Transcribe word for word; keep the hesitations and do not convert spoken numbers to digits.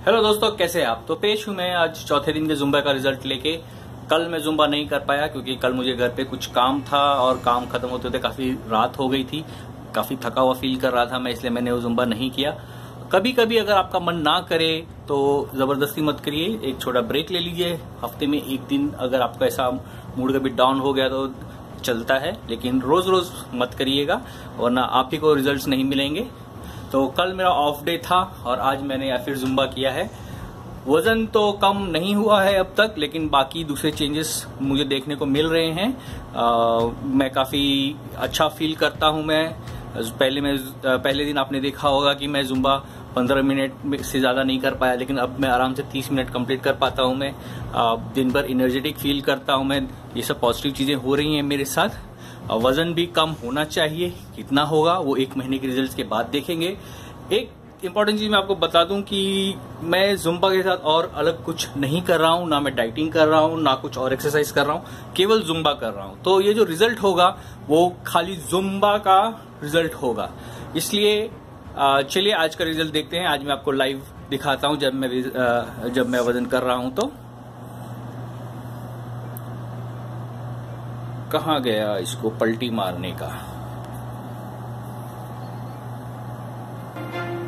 Hello दोस्तों, कैसे हैं आप। तो पेश हूं मैं आज चौथे दिन के जुम्बा का रिजल्ट लेके। कल मैं जुम्बा नहीं कर पाया क्योंकि कल मुझे घर पे कुछ काम था और काम खत्म होते होते काफी रात हो गई थी। काफी थका हुआ फील कर रहा था मैं, इसलिए मैंने वो जुम्बा नहीं किया। कभी कभी अगर आपका मन ना करे तो जबरदस्ती मत करिए, एक छोटा ब्रेक ले लीजिए। हफ्ते में एक दिन अगर आपका ऐसा मूड कभी डाउन हो गया तो चलता है, लेकिन रोज रोज मत करिएगा वरना आप ही को रिजल्ट्स नहीं मिलेंगे। तो कल मेरा ऑफ डे था और आज मैंने या फिर जुम्बा किया है। वजन तो कम नहीं हुआ है अब तक, लेकिन बाकी दूसरे चेंजेस मुझे देखने को मिल रहे हैं। आ, मैं काफी अच्छा फील करता हूं। मैं पहले मैं पहले दिन आपने देखा होगा कि मैं जुम्बा पंद्रह मिनट से ज्यादा नहीं कर पाया, लेकिन अब मैं आराम से तीस मिनट कंप्लीट कर पाता हूं। मैं आ, दिन भर एनर्जेटिक फील करता हूं मैं। ये सब पॉजिटिव चीजें हो रही हैं मेरे साथ। वजन भी कम होना चाहिए, कितना होगा वो एक महीने के रिजल्ट्स के बाद देखेंगे। एक इंपॉर्टेंट चीज मैं आपको बता दूं कि मैं जुम्बा के साथ और अलग कुछ नहीं कर रहा हूं, ना मैं डाइटिंग कर रहा हूं, ना कुछ और एक्सरसाइज कर रहा हूं, केवल जुम्बा कर रहा हूं। तो ये जो रिजल्ट होगा वो खाली जुम्बा का रिजल्ट होगा। इसलिए चलिए आज का रिजल्ट देखते हैं। आज मैं आपको लाइव दिखाता हूं जब मैं जब मैं वजन कर रहा हूं। तो कहाँ गया इसको पलटी मारने का।